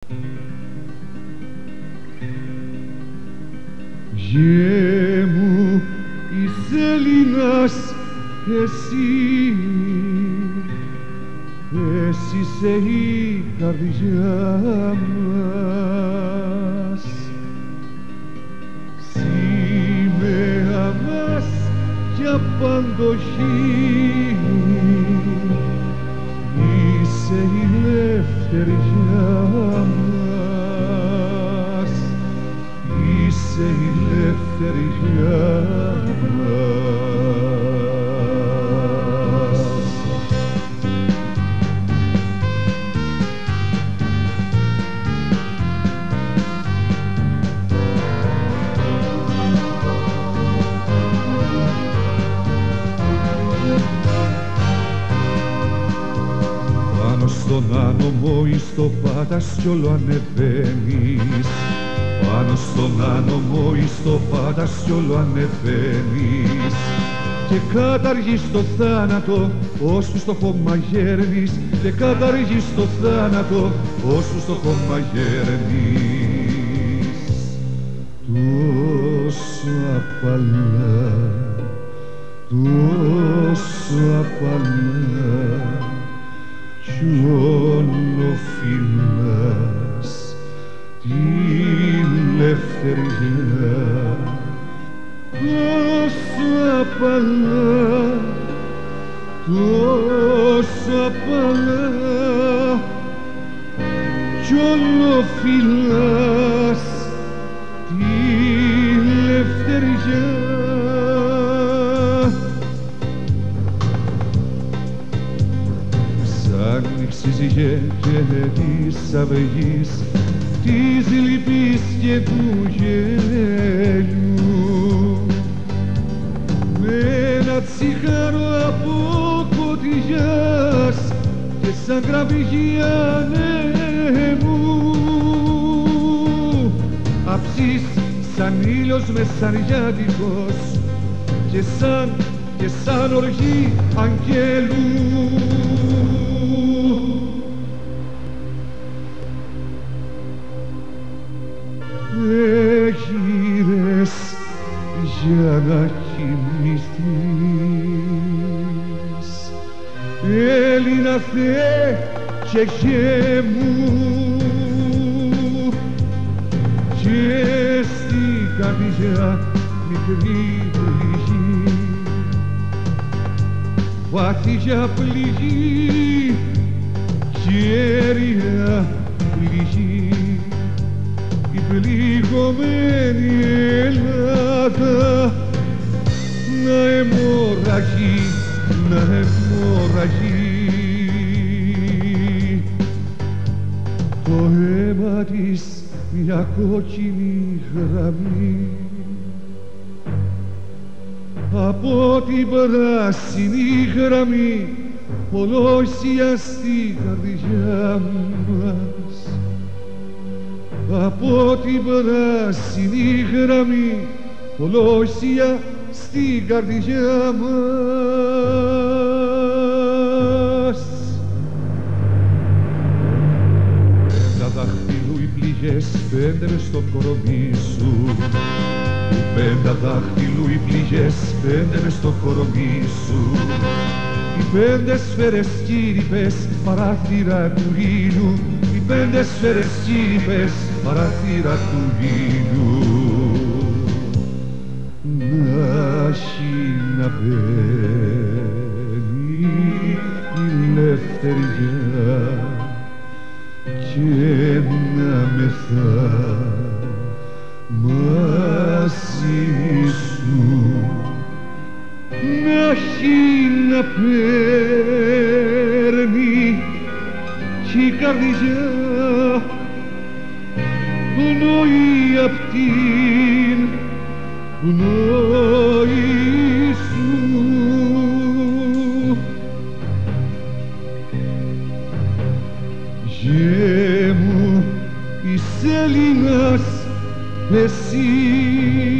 Γε μου εις Έλληνας εσύ, εσύ είσαι η καρδιά μας, σήμερα μας για παντοχή, είσαι η ελευθεριά μας, είσαι η ελευθεριά μας. Πάνω στον άνομο εις το πατάς κι όλο ανεβαίνεις, πάνω στον άνομο εις το πατάς κι όλο ανεβαίνεις, και καταργείς το θάνατο ως που στο χώμα γέρνεις, και καταργείς το θάνατο ως που στο χώμα γέρνεις. Τόσο απαλά, τόσο απαλά κι όλο φυλάς την ελευθεριά. Τόσο απαλά, τόσο απαλά κι όλο φυλάς την ελευθεριά. Άνοιξης γέννη της αυγής, της λυπής και του γέλιου, με ένα τσιγάρο από κωτιάς και σαν κραυγή ανέμου, αψής σαν ήλιος μεσαριάτικος και σαν οργή αγγέλου. Γύρες για να κοιμηθείς, Έλληνα Θεέ και Γε μου, και στην καρδιά μικρή πληγή, βάθια πληγή, κέρια πληγή, η πληγωμένη Ελλάδα να αιμορραγεί, να αιμορραγεί. Το αίμα της μια κόκκινη γραμμή από την πράσινη γραμμή ολόσια στην καρδιά μας, από την πράσινη γραμμή ολόσια στην καρδιά μας. Πέντα δάχτυλου οι πληγές, πέντε μες στο κορομί σου, πέντα δάχτυλου οι πληγές, πέντε μες στο κορομί σου, οι πέντε σφαίρες κήρυπες παράθυρα του ήλιου, οι πέντε σφαίρες κήρυπες παράθυρα του ήλιου. Να έχει να παίρνει η ελευθεριά και να μεθά μαζί σου, να έχει να παίρνει κι η καρδιά πνοή απ' την πνοή σου. Γε μου εις Έλληνας εσύ,